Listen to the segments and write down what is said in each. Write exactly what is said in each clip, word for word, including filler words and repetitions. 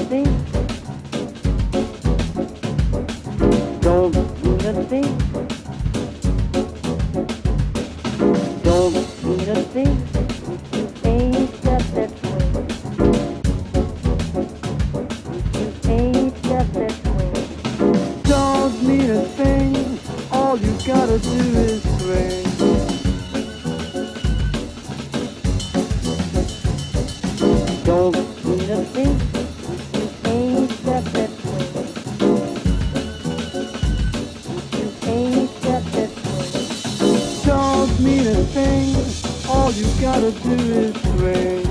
thing. Don't mean a thing. Don't mean a thing. You ain't got that swing. You ain't got that swing. Don't mean a thing. All you gotta do is swing. Don't mean a thing. You ain't got that swing. You ain't got that swing. Don't mean a thing. All you gotta do is swing.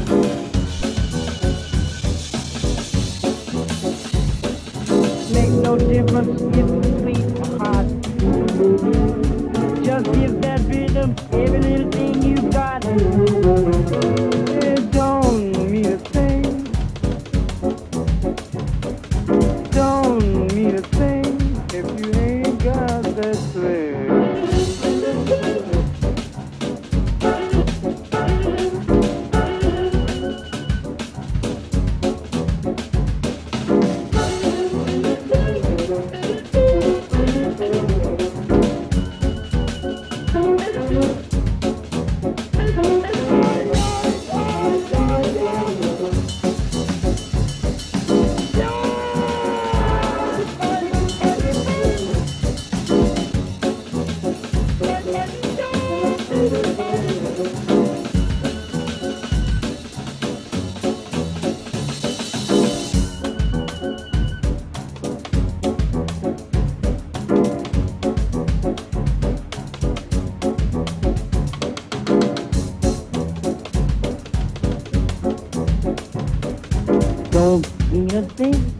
Make no difference if it's sweet or hot. Just give that rhythm every little thing you got. It don't mean a thing. Don't mean a thing if you ain't got that swing. Don't mean a thing.